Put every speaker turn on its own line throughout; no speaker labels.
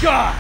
God!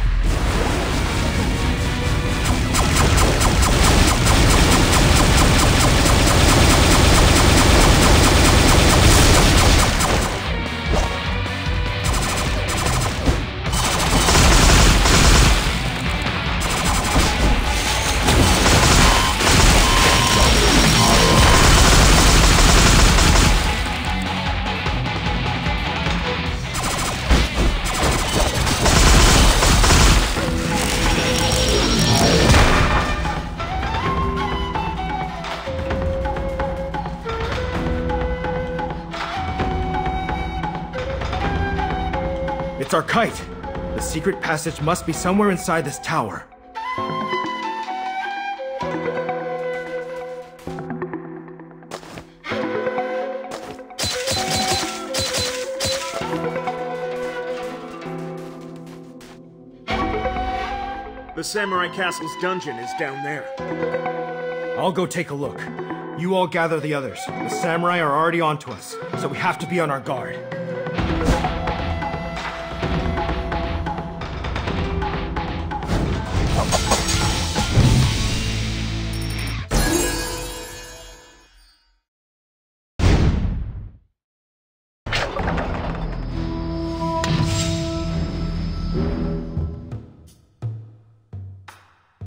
It's our kite! The secret passage must be somewhere inside this tower.
The Samurai Castle's dungeon is down there.
I'll go take a look. You all gather the others. The samurai are already onto us, so we have to be on our guard.